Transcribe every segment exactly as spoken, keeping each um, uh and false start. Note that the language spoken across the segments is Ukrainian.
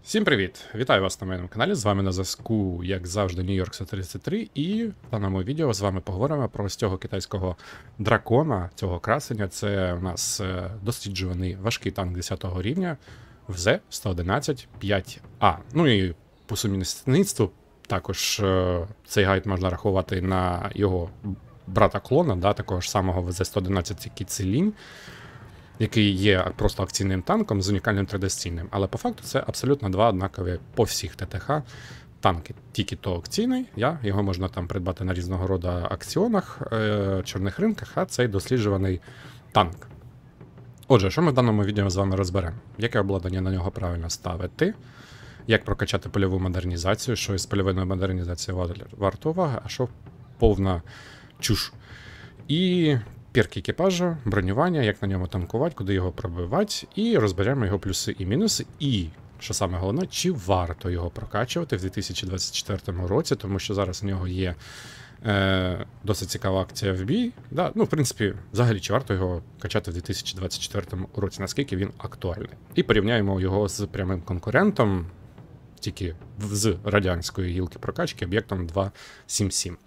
Всім привіт! Вітаю вас на моєму каналі. З вами на зв'язку, як завжди, Нью-Йорк сто тридцять три. І в даному відео з вами поговоримо про ось цього китайського дракона, цього красення. Це у нас досліджуваний важкий танк десятого рівня в зет сто одинадцять п'ять а. Ну і по сумісництву також цей гайд можна рахувати на його брата-клона, да, такого ж самого в зет сто одинадцять Кіцелінь, який є просто акційним танком з унікальним три десційним. Але по факту це абсолютно два однакові по всіх ТТХ танки. Тільки то акційний, я, його можна там придбати на різного роду акціонах, е, чорних ринках, а цей досліджуваний танк. Отже, що ми в даному відео з вами розберемо? Яке обладнання на нього правильно ставити? Як прокачати польову модернізацію, що із польової модернізації варто уваги, а що повна чуш. І перки екіпажу, бронювання, як на ньому танкувати, куди його пробивати, і розберемо його плюси і мінуси, і, що саме головне, чи варто його прокачувати в дві тисячі двадцять четвертому році, тому що зараз у нього є е, досить цікава акція в бій. Да? Ну, в принципі, взагалі, чи варто його качати в дві тисячі двадцять четвертому році, наскільки він актуальний. І порівняємо його з прямим конкурентом, тільки з радянської гілки прокачки, об'єктом два сім сім.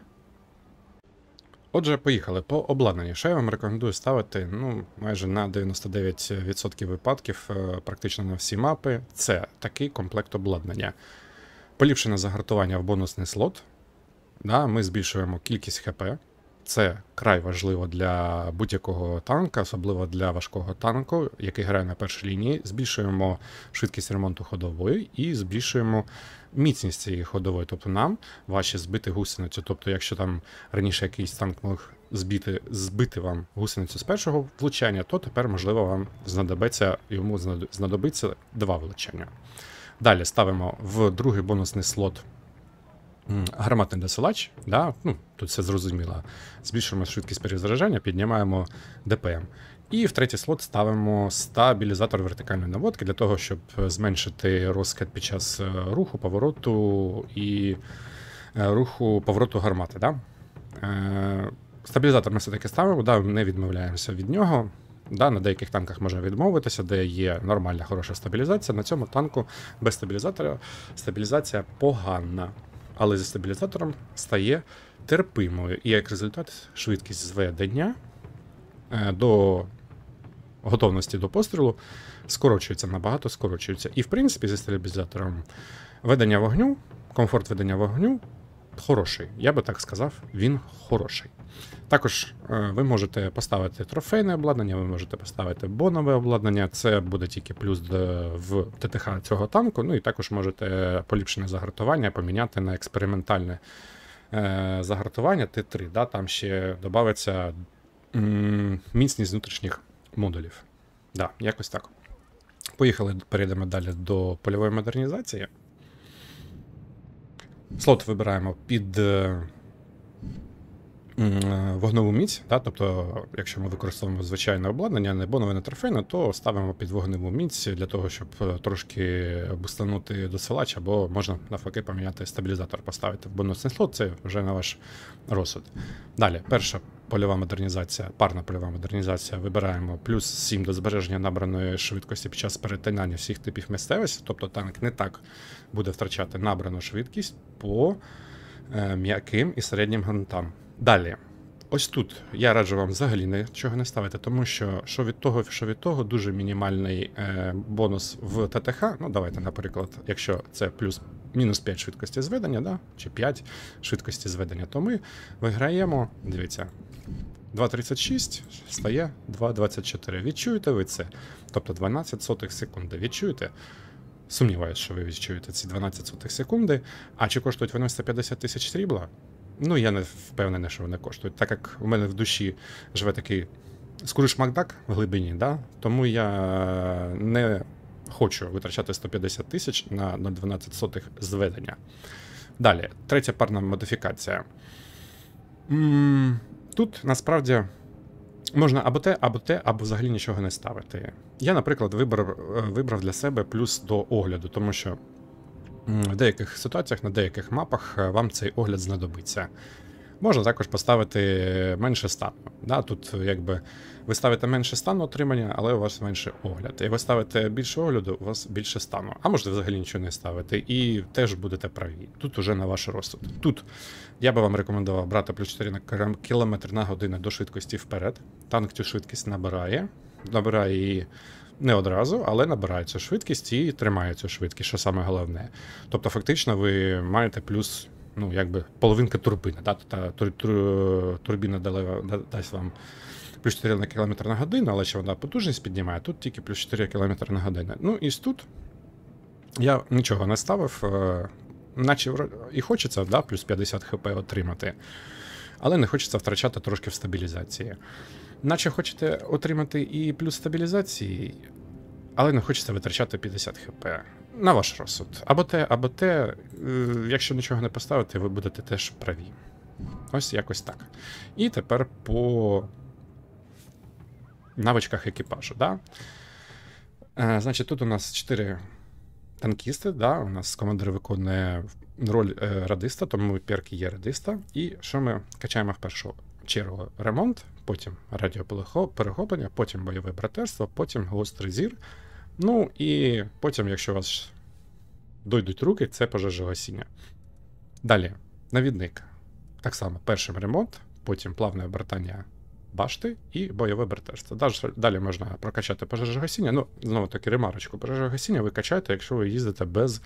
Отже, поїхали по обладнанню. Що я вам рекомендую ставити, ну, майже на дев'яносто дев'ять відсотків випадків, практично на всі мапи, це такий комплект обладнання. Поліпшене загартування в бонусний слот. Да, ми збільшуємо кількість ХП. Це край важливо для будь-якого танка, особливо для важкого танку, який грає на першій лінії. Збільшуємо швидкість ремонту ходової і збільшуємо міцність цієї ходової. Тобто нам важче збити гусеницю. Тобто, якщо там раніше якийсь танк мог збити, збити вам гусеницю з першого влучання, то тепер, можливо, вам знадобиться, йому знадобиться два влучання. Далі ставимо в другий бонусний слот гарматний досилач, да? Ну, тут все зрозуміло. Збільшуємо швидкість перезаряджання, піднімаємо ДПМ. І в третій слот ставимо стабілізатор вертикальної наводки для того, щоб зменшити розкид під час руху, повороту і руху повороту гармати. Да? Стабілізатор ми все-таки ставимо, да? Не відмовляємося від нього. Да, на деяких танках можна відмовитися, де є нормальна, хороша стабілізація. На цьому танку без стабілізатора стабілізація погана. Але зі стабілізатором стає терпимою. І як результат, швидкість зведення до готовності до пострілу скорочується, набагато скорочується. І, в принципі, зі стабілізатором ведення вогню, комфорт ведення вогню хороший. Я би так сказав, він хороший. Також ви можете поставити трофейне обладнання, ви можете поставити бонове обладнання, це буде тільки плюс в ТТХ цього танку, ну і також можете поліпшене загартування поміняти на експериментальне е, загартування Т три, да, там ще додається м, міцність внутрішніх модулів. Да, якось так. Поїхали, перейдемо далі до польової модернізації. Слот вибираємо під вогневу міць, да? Тобто, якщо ми використовуємо звичайне обладнання, не бонове, не трофейне, то ставимо під вогневу міць для того, щоб трошки бустанути досилач, або можна навпаки поміняти стабілізатор, поставити в бонусний слот, це вже на ваш розсуд. Далі, перша польова модернізація, парна польова модернізація, вибираємо плюс сім до збереження набраної швидкості під час перетинання всіх типів місцевості, тобто танк не так буде втрачати набрану швидкість по е, м'яким і середнім ґрунтам. Далі, ось тут я раджу вам взагалі нічого не ставити, тому що що від того, що від того, дуже мінімальний е, бонус в ТТХ. Ну, давайте, наприклад, якщо це плюс мінус п'ять швидкості зведення, да, чи п'ять швидкості зведення, то ми виграємо, дивіться, два тридцять шість стає два двадцять чотири. Відчуєте ви це? Тобто дванадцять сотих секунди. Відчуєте? Сумніваюсь, що ви відчуєте ці дванадцять сотих секунди. А чи коштують вони сто п'ятдесят тисяч срібла? Ну, я не впевнений, що вони коштують. Так як у мене в душі живе такий Скрудж Макдак в глибині, да? Тому я не хочу витрачати сто п'ятдесят тисяч на нуль цілих дванадцять сотих зведення. Далі, третя парна модифікація. Тут, насправді, можна або те, або те, або взагалі нічого не ставити. Я, наприклад, вибрав, вибрав для себе плюс до огляду, тому що в деяких ситуаціях, на деяких мапах вам цей огляд знадобиться. Можна також поставити менше стану. Да, тут якби ви ставите менше стану отримання, але у вас менше огляд. І ви ставите більше огляду, у вас більше стану. А можете взагалі нічого не ставити. І теж будете праві. Тут уже на ваш розсуд. Тут я би вам рекомендував брати плюс чотири на кілометр на годину до швидкості вперед. Танк цю швидкість набирає. Набирає її не одразу, але набирає цю швидкість і тримає цю швидкість, що саме головне. Тобто, фактично, ви маєте плюс, ну, якби половинка турбини. Да? Та тур, тур, турбіна дала, дасть вам плюс чотири на кілометр на годину, але ще вона потужність піднімає, тут тільки плюс чотири кілометри на годину. Ну, і тут я нічого не ставив, наче і хочеться, да, плюс п'ятдесят хп отримати, але не хочеться втрачати трошки в стабілізації. Наче хочете отримати і плюс стабілізації, але не хочеться витрачати п'ятдесят хп. На ваш розсуд. Або те, або те, якщо нічого не поставити, ви будете теж праві. Ось якось так. І тепер по навичках екіпажу. Да? Е, значить, тут у нас чотири танкісти, да? У нас командир виконує роль е, радиста, тому перки є радиста. І що ми качаємо в першу чергу? Ремонт, потім радіоперехоплення, потім бойове братерство, потім гострий зір. Ну і потім, якщо у вас дойдуть руки, це пожежогасіння. Далі, навідник. Так само, першим ремонт, потім плавне обертання башти і бойове братерство. Далі можна прокачати пожежогасіння. Ну, знову таки, ремарочку. Пожежогасіння ви качаєте, якщо ви їздите без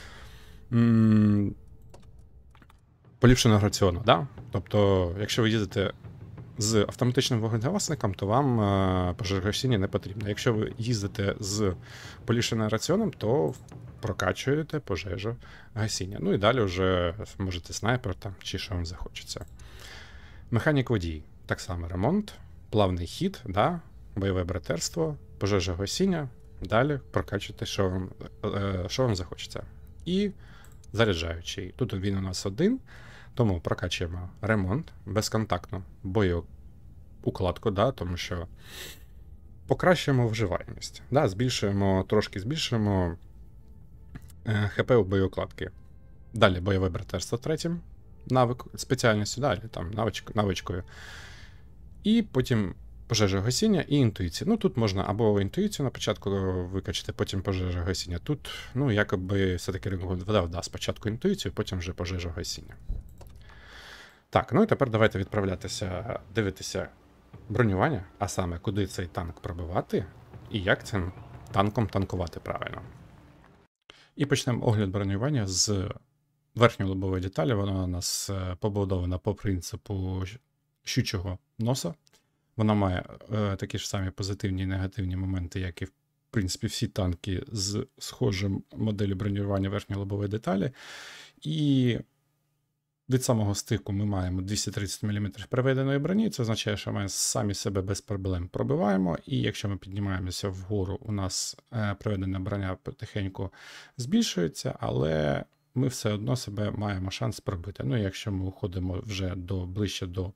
м- поліпшеного раціону. Да? Тобто, якщо ви їздите з автоматичним вогнегасником, то вам е, пожежогасіння не потрібно. Якщо ви їздите з поліпшеним раціоном, то прокачуєте пожежогасіння. Ну і далі вже можете снайпер там, чи що вам захочеться. Механік водій. Так само ремонт, плавний хід, да, бойове братерство, пожежогасіння. Далі прокачуєте, що вам, е, що вам захочеться. І заряджаючий. Тут він у нас один. Тому прокачуємо ремонт, безконтактну боєукладку, да, тому що покращуємо вживаємість. Да, збільшуємо, трошки збільшуємо е, ХП у боєукладки. Далі бойове братерство третім, навик, спеціальністю, далі там навичк, навичкою. І потім пожежогасіння і інтуїція. Ну, тут можна або інтуїцію на початку викачати, потім пожежогасіння. Тут, ну, якоби все-таки рекомендував, да, спочатку інтуїцію, потім вже пожежогасіння. Так, ну і тепер давайте відправлятися, дивитися бронювання, а саме, куди цей танк пробивати, і як цим танком танкувати правильно. І почнемо огляд бронювання з верхньої лобової деталі. Вона у нас побудована по принципу щучого носа. Вона має е, такі ж самі позитивні і негативні моменти, як і, в принципі, всі танки з схожим моделлю бронювання верхньої лобової деталі. І від самого стику ми маємо двісті тридцять міліметрів приведеної броні, це означає, що ми самі себе без проблем пробиваємо, і якщо ми піднімаємося вгору, у нас е, приведена броня потихеньку збільшується, але ми все одно себе маємо шанс пробити. Ну, якщо ми уходимо вже до, ближче до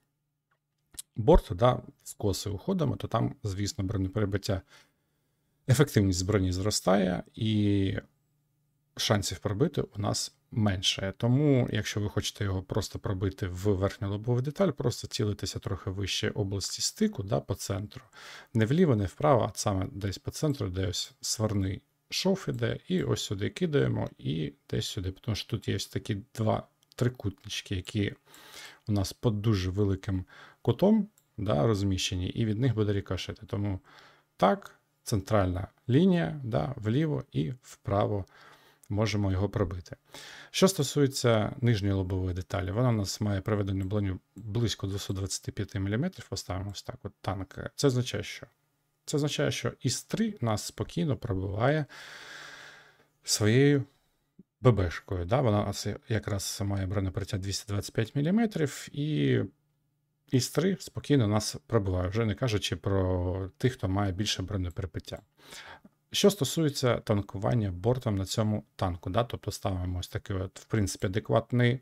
борту, да, з коси уходимо, то там, звісно, бронеперебиття, ефективність броні зростає, і шансів пробити у нас менше. Тому, якщо ви хочете його просто пробити в верхню лобову деталь, просто цілитися трохи вище області стику, да, по центру. Не вліво, не вправо, а саме десь по центру, де ось сварний шов іде, і ось сюди кидаємо, і десь сюди. Тому що тут є ось такі два трикутнички, які у нас під дуже великим кутом, да, розміщені, і від них буде рикошети. Тому так, центральна лінія, да, вліво і вправо можемо його пробити. Що стосується нижньої лобової деталі, вона у нас має приведену броню близько двісті двадцять п'ять міліметрів, поставимо ось так от танк. Це означає, що? Це означає, що ІС три нас спокійно пробиває своєю ББшкою. Да? Вона якраз має бронеприття двісті двадцять п'ять міліметрів, і ІС три спокійно нас пробиває, вже не кажучи про тих, хто має більше бронеперебиття. Що стосується танкування бортом на цьому танку, да? Тобто ставимо ось такий, от, в принципі, адекватний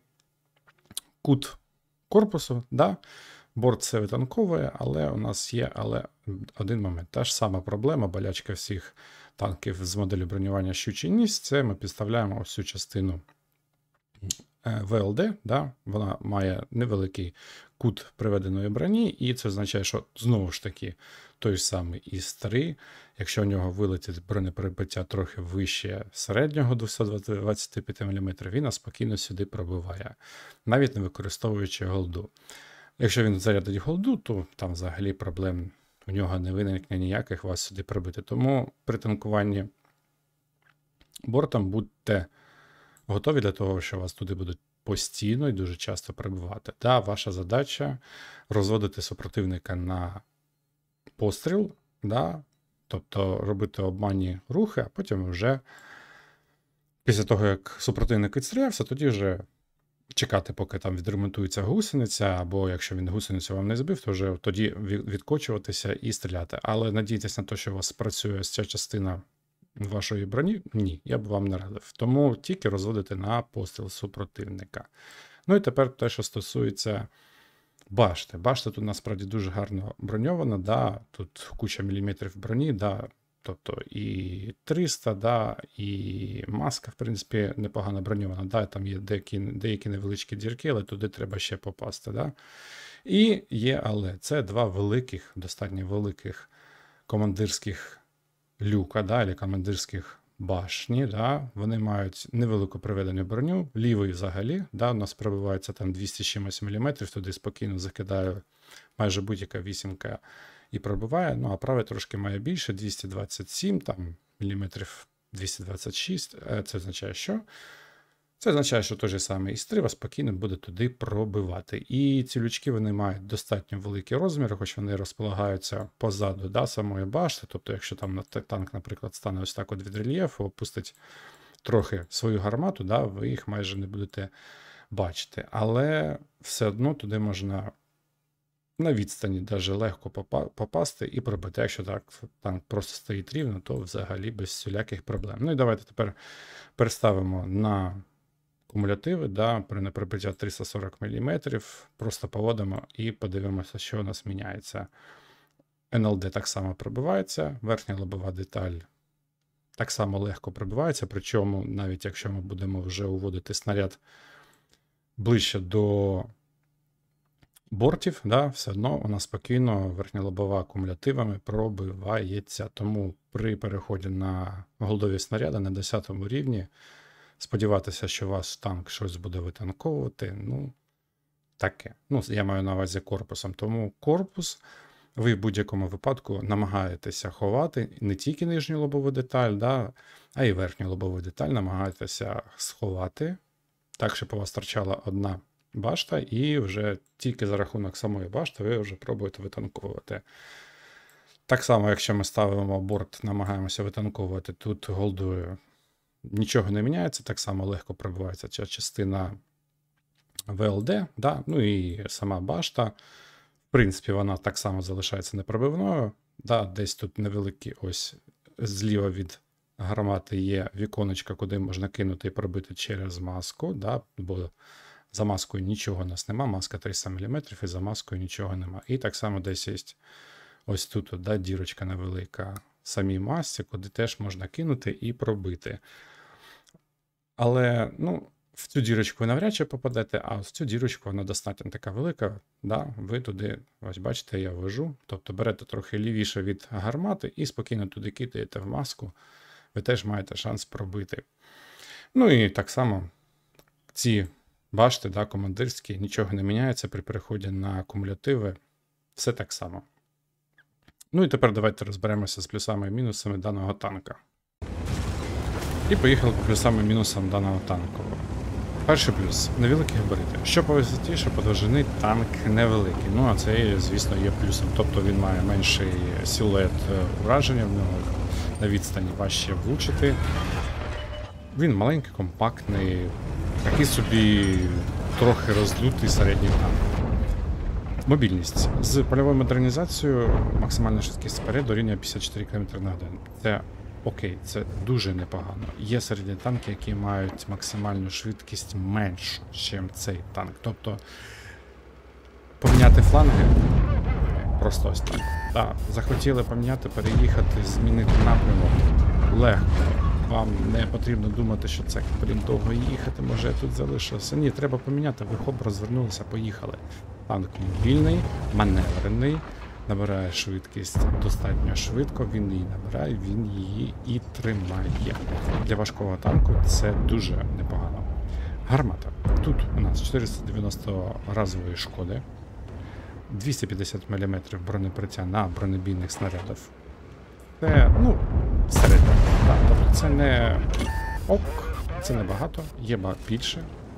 кут корпусу, да? Борт це витанковує, але у нас є але один момент. Та ж сама проблема, болячка всіх танків з моделі бронювання щучий ніс, це ми підставляємо ось цю частину ве ел де, да, вона має невеликий кут приведеної броні, і це означає, що знову ж таки той самий ІС три, якщо у нього вилетить бронепробиття трохи вище середнього двісті двадцять п'ять міліметрів, він спокійно сюди пробиває, навіть не використовуючи голду. Якщо він зарядить голду, то там взагалі проблем у нього не виникне ніяких вас сюди пробити. Тому при танкуванні бортом будьте готові для того, що вас туди будуть постійно і дуже часто прибувати. Да, ваша задача розводити супротивника на постріл, да, тобто робити обманні рухи, а потім вже після того, як супротивник відстрілявся, тоді вже чекати, поки там відремонтується гусениця, або якщо він гусеницю вам не збив, то вже тоді відкочуватися і стріляти. Але надійтесь на те, що у вас працює ця частина вашої броні, ні, я б вам не радив. Тому тільки розводити на постріл супротивника. Ну і тепер те, що стосується башти. Башта тут насправді дуже гарно броньована, да, тут куча міліметрів броні, да, тобто і триста, да, і маска, в принципі, непогано броньована. Да, там є деякі, деякі невеличкі дірки, але туди треба ще попасти. Да. І є, але це два великих, достатньо великих командирських люка, да, або командирських башні, да, вони мають невелику приведену броню, лівий взагалі, да, у нас пробивається там двісті чимось міліметрів, туди спокійно закидаю майже будь-яка вісімка і пробиває, ну а правий трошки має більше, двісті двадцять сім, там міліметрів двісті двадцять шість, це означає що? Це означає, що той же самий ІС три вас спокійно буде туди пробивати. І ці лючки вони мають достатньо великі розміри, хоч вони розполагаються позаду, да, самої башти. Тобто, якщо там танк, наприклад, стане ось так от від рельєфу, опустить трохи свою гармату, да, ви їх майже не будете бачити. Але все одно туди можна на відстані даже легко попасти і пробити. Якщо так танк просто стоїть рівно, то взагалі без всіляких проблем. Ну і давайте тепер переставимо на кумулятиви, да, при непробиття триста сорок міліметрів, просто поводимо і подивимося, що у нас міняється. ен ел ді так само пробивається, верхня лобова деталь так само легко пробивається, причому навіть якщо ми будемо вже уводити снаряд ближче до бортів, да, все одно у нас спокійно верхня лобова кумулятивами пробивається. Тому при переході на голдові снаряди на десятому рівні сподіватися, що ваш танк щось буде витанковувати, ну, таке. Ну, я маю на увазі корпусом. Тому корпус ви в будь-якому випадку намагаєтеся ховати не тільки нижню лобову деталь, да, а й верхню лобову деталь намагаєтеся сховати, так, щоб у вас торчала одна башта, і вже тільки за рахунок самої башти ви вже пробуєте витанковувати. Так само, якщо ми ставимо борт, намагаємося витанковувати тут голдою, нічого не міняється, так само легко пробивається ця частина ве ел де, да? Ну і сама башта. В принципі, вона так само залишається непробивною. Да? Десь тут невеликі, ось зліва від гармати є віконечка, куди можна кинути і пробити через маску, да? Бо за маскою нічого у нас нема, маска триста міліметрів, і за маскою нічого нема. І так само десь є ось тут, да, дірочка невелика в самій масці, куди теж можна кинути і пробити. Але, ну, в цю дірочку ви навряд чи попадете, а в цю дірочку вона достатньо така велика, да, ви туди, ось бачите, я ввожу, тобто берете трохи лівіше від гармати і спокійно туди кидаєте в маску, ви теж маєте шанс пробити. Ну і так само ці башти, да, командирські, нічого не міняється при переході на кумулятиви, все так само. Ну і тепер давайте розберемося з плюсами і мінусами даного танка. І поїхали по плюсам і мінусам даного танку. Перший плюс – невеликі габарити. Що по висоті, що по довжини, танк невеликий. Ну, а це, звісно, є плюсом. Тобто він має менший силует ураження, в нього на відстані важче влучити. Він маленький, компактний, такий собі трохи роздутий середній танк. Мобільність. З польовою модернізацією максимальна швидкість вперед дорівнює п'ятдесят чотири кілометри на годину. Це окей, це дуже непогано. Є середні танки, які мають максимальну швидкість меншу, ніж цей танк. Тобто поміняти фланги просто ось так. Так, захотіли поміняти, переїхати, змінити напрямок легко. вам не потрібно думати, що це, блін, довго їхати, може я тут залишився. Ні, треба поміняти, ви хоп, розвернулися, поїхали. Танк мобільний, маневрений, набирає швидкість достатньо швидко, він її набирає, він її і тримає. Для важкого танку це дуже непогано. Гармата. Тут у нас чотириста дев'яносто разової шкоди, двісті п'ятдесят міліметрів бронеприття на бронебійних снарядів. Це, ну, середньо. Так, тобто це не ок, це не багато, є багато більше.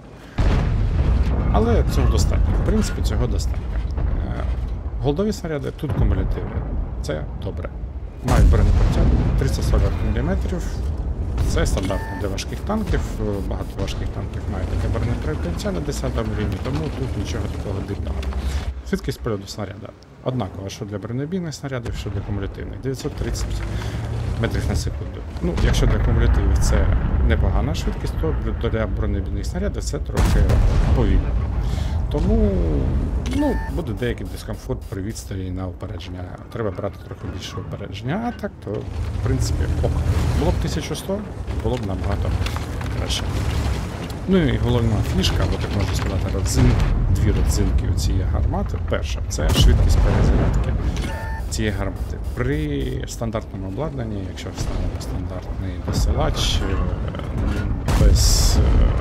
Але цього достатньо. В принципі, цього достатньо. Голдові снаряди, тут кумулятиви. Це добре. Мають бронеприття триста сорок міліметрів. Це стандартно для важких танків. Багато важких танків мають таке бронеприття на десятому рівні, тому тут нічого такого дивного. Швидкість польоту снаряда однакова, що для бронебійних снарядів, що для кумулятивних. дев'ятсот тридцять метрів на секунду. Ну, якщо для кумулятивів це непогана швидкість, то для бронебійних снарядів це трохи повільно. Тому, ну, буде деякий дискомфорт при відстані на упередження. Треба брати трохи більше упередження, а так, то, в принципі, ок. Було б тисяча сто, було б набагато краще. Ну і головна фішка, або так можна сказати, родзинки, дві родзинки у цієї гармати. Перша – це швидкість перезарядки цієї гармати. При стандартному обладнанні, якщо встановимо стандартний досилач, без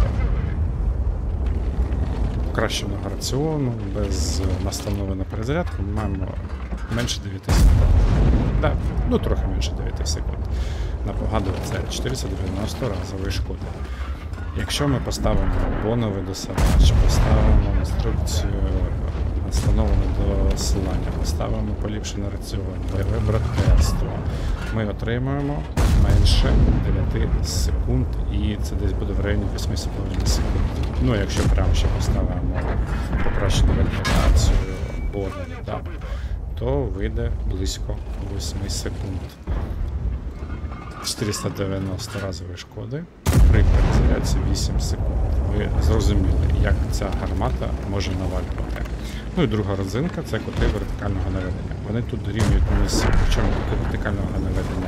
покращеного раціону, без настанови на перезарядку, ми маємо менше дев'яти секунд. Да, ну трохи менше дев'яти секунд. Напогадую, це чотириста дев'яносто разової шкоди. Якщо ми поставимо боновий досилач, поставимо інструкцію настановлене досилання, поставимо поліпшений раціон, бойове братерство, ми отримуємо менше дев'яти секунд, і це десь буде в районі восьми з половиною секунд. Ну, якщо прямо ще поставимо покращену вентиляцію, бонові, да, то вийде близько восьми секунд. чотириста дев'яносто разової шкоди, при перезарядці вісім секунд. Ви зрозуміли, як ця гармата може навалювати. Ну і друга родзинка – це кути вертикального наведення. Вони тут дорівнюють мінус, причому кути вертикального наведення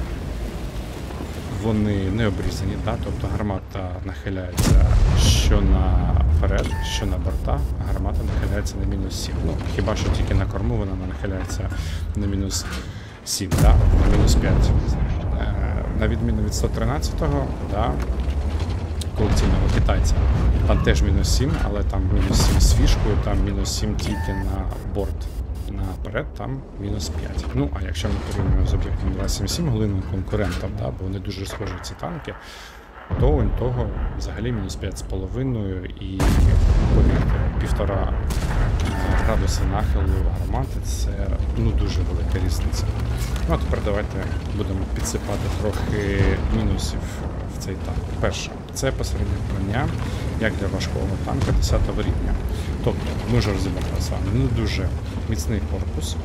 вони не обрізані, да? Тобто гармата нахиляється що наперед, що на борта, гармата нахиляється на мінус сім. Ну, хіба що тільки на корму вона нахиляється на мінус сім, да? На мінус п'ять. На відміну від сто тринадцятого, да, колекційного китайця, там теж мінус сім, але там мінус сім з фішкою, там мінус сім тільки на борт. Наперед там мінус п'ять. Ну, а якщо ми порівнюємо з об'єктом два сім сім, головним конкурентом, да, бо вони дуже схожі ці танки, то у того взагалі мінус п'ять з половиною і повірте, півтора градуси нахилу гармати, це ну дуже велика різниця. Ну а тепер давайте будемо підсипати трохи мінусів в цей танк. Перше, це посереднє броня, як для важкого танка десятого рівня. Тобто, ми вже розібрали з вами, не дуже міцний корпус,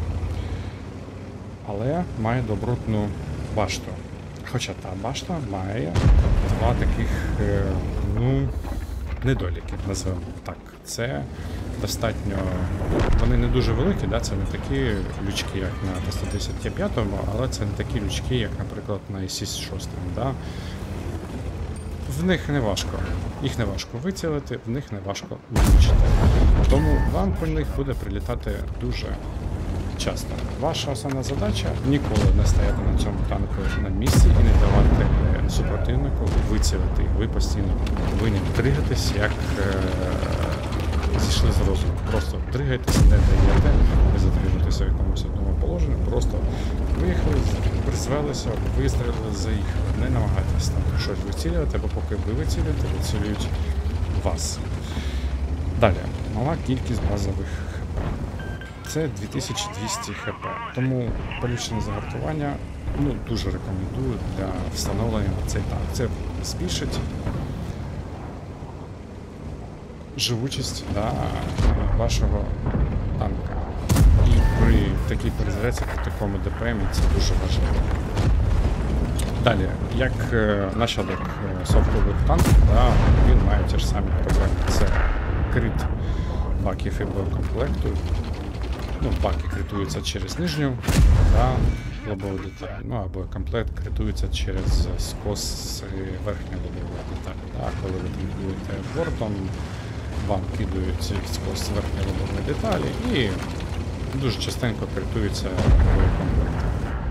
але має добротну башту. Хоча та башта має два таких, ну, недоліки, називаємо так. Це достатньо, вони не дуже великі, да? Це не такі лючки, як на Т сто десять п'ять, але це не такі лючки, як, наприклад, на Ісі шість. Да? В них не важко, їх не важко вицілити, в них не важко влучити. Тому вам по них буде прилітати дуже часто. Ваша основна задача – ніколи не стояти на цьому танку на місці і не давати супротивнику вицілити. Ви постійно повинні дригатись, як е зійшли з розуму. Просто дригайтеся, не даєте, не затримуйтеся в якомусь одному положенні, просто виїхали, призвелися, вистрілили, заїхали. Не намагайтеся там щось вицілювати, бо поки ви вицілюєте, вицілюють вас. Далі, мала кількість базових ХП. Це дві тисячі двісті ХП. Тому поліпшене загартування, ну, дуже рекомендую для встановлення на цей танк. Це збільшить живучість, да, вашого танка. І при такій перезарядці, при такому ДПМі це дуже важливо. Далі, як е, нащадок е, софтових танків, да, він має ті ж самі проблеми. Це крит баків і боєкомплекту. Ну, баки критуються через нижню, да, лобової деталі. Ну або комплект критується через скос верхньої лобової деталі. Да? Коли ви танкуєте бортом, вам кидають скос верхньої лобової деталі і дуже частенько критується боєкомплект.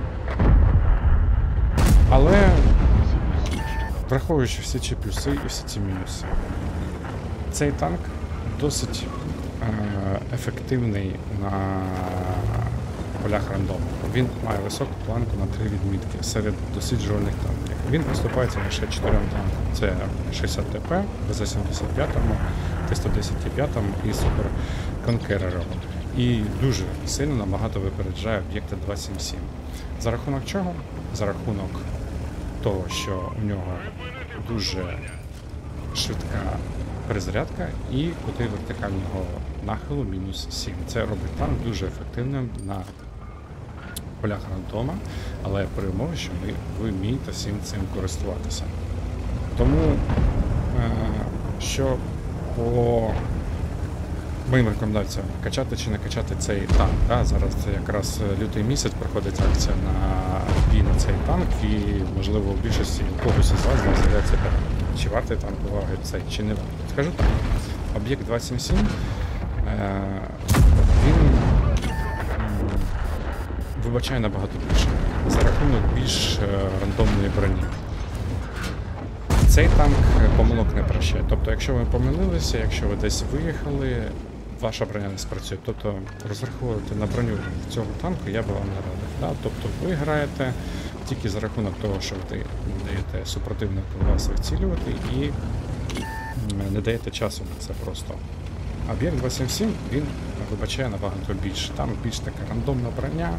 Але враховуючи всі ці плюси і всі ці мінуси, цей танк досить е ефективний на полях рандому. Він має високу планку на три відмітки серед досліджуваних танків. Він поступається лише чотирьом танкам. Це шістдесят ТП, Ве Зет сімдесят п'ять, Т сто десять п'ять і Супер Конкерером. І дуже сильно набагато випереджає об'єкти два сім сім. За рахунок чого? За рахунок того, що у нього дуже швидка перезарядка і кути вертикального нахилу мінус сім. Це робить танк дуже ефективним на полях рандома, але при умові, що ви, ви вмієте всім цим користуватися. Тому, е, що по моїм рекомендаціям, качати чи не качати цей танк. Да? Зараз це якраз лютий місяць проходить акція на бій на цей танк, і, можливо, в більшості у когось із вас з'являється питання, чи вартий танк уваги цей, чи не вартий. Скажу так, об'єкт два сім сім, е, він м, вибачає набагато більше, за рахунок більш е, рандомної броні. Цей танк помилок не прощає. Тобто, якщо ви помилилися, якщо ви десь виїхали, ваша броня не спрацює. Тобто розраховувати на броню цього танку я би вам не радив. Да? Тобто ви граєте тільки за рахунок того, що ви даєте супротивнику вас вицілювати і не даєте часу на це просто. Об'єкт два сім сім, він вибачає набагато більше. Там більш така рандомна броня,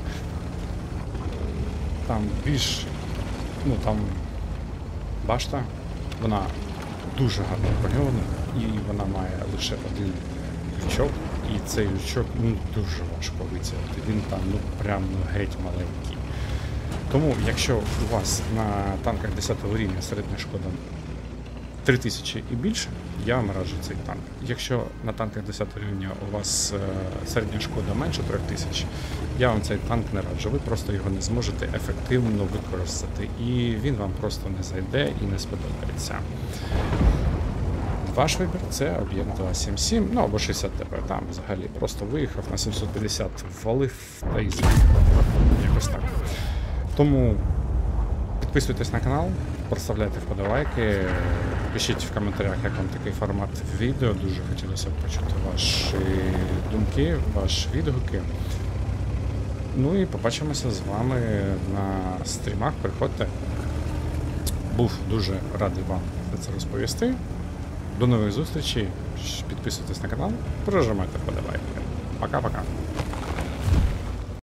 там більш, ну там башта, вона дуже гарно броньована, і вона має лише один лючок, і цей лючок ну, дуже важко вицілити. Він там ну прям ну, геть маленький. Тому, якщо у вас на танках десятого рівня середня шкода три тисячі і більше, я вам раджу цей танк. Якщо на танках десятого рівня у вас е, середня шкода менше три тисячі, я вам цей танк не раджу. Ви просто його не зможете ефективно використати, і він вам просто не зайде і не сподобається. Ваш вибір – це об'єкт два сім сім, ну або шістдесят ТП, там взагалі просто виїхав на сімсот п'ятдесят, ввалив та і з'їхав. Якось так. Тому підписуйтесь на канал, проставляйте вподобайки, пишіть в коментарях, як вам такий формат відео. Дуже хотілося б почути ваші думки, ваші відгуки. Ну і побачимося з вами на стрімах. Приходьте. Був дуже радий вам це розповісти. До нових зустрічей. Підписуйтесь на канал, прожимайте вподобайки. Пока-пока.